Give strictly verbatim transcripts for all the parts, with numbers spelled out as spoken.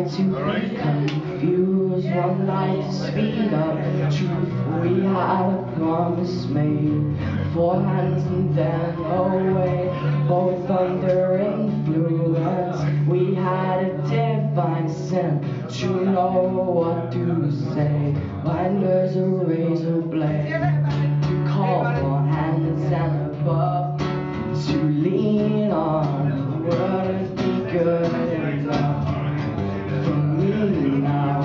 night to be confused, one night to speak of truth. We had a promise made, four hands and then away, both under influence. We had a divine sin to know what to say when there's a razor blade. You call for hands and above to lean on, wouldn't be good enough for me now.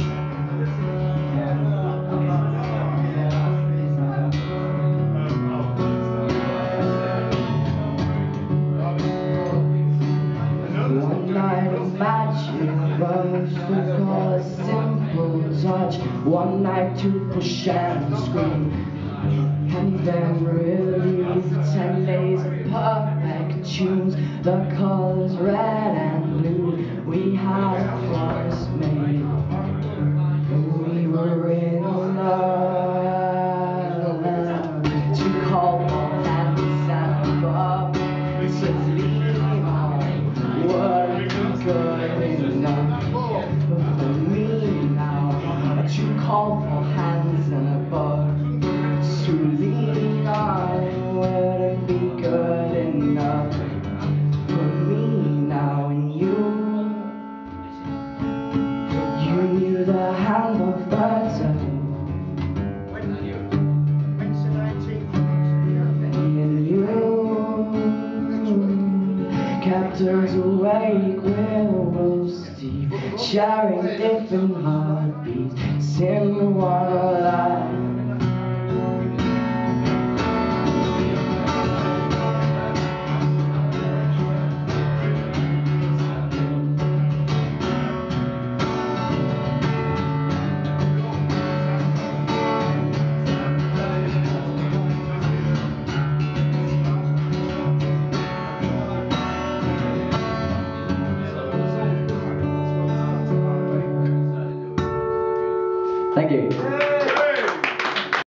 One night of magic rose we call a simple touch, one night to push and scream, and then relief. Ten days of perfect tunes, the colors red and blue. We had a promise made, we were in love. To call for hands and above to lean on, wouldn't be good enough for me now. To call for hands and above to lean on, wouldn't be good enough for me now. And you, you knew the hand of butter, and you kept us awake with Steve, sharing different heartbeats, singing one alive. Thank you.